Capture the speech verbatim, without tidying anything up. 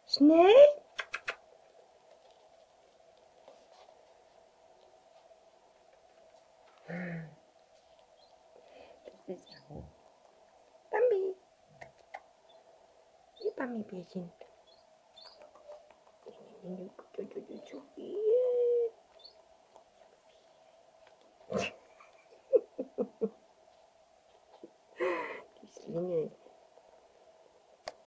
Schnell. Das ist ja gut. Bambi. Ihr Bambi-Bärchen.